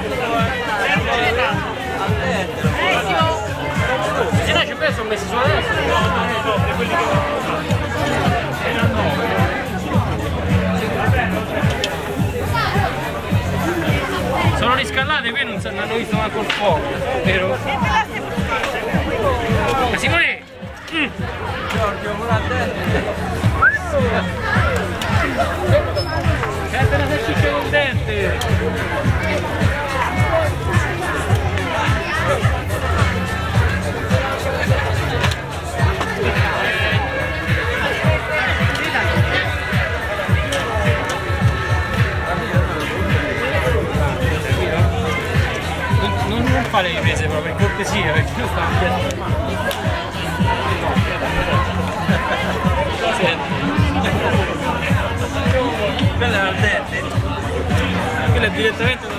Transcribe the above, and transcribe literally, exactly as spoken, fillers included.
Se no ci penso sono messi sulla destra. Sono riscaldate, qui non hanno visto manco il fuoco, vero? Ma Simone! Mm. Giorgio, pure a te! Sente una salsiccia con dente! Non, non fare le riprese proprio, per cortesia, perché io sto Quello è al dente! Quello è direttamente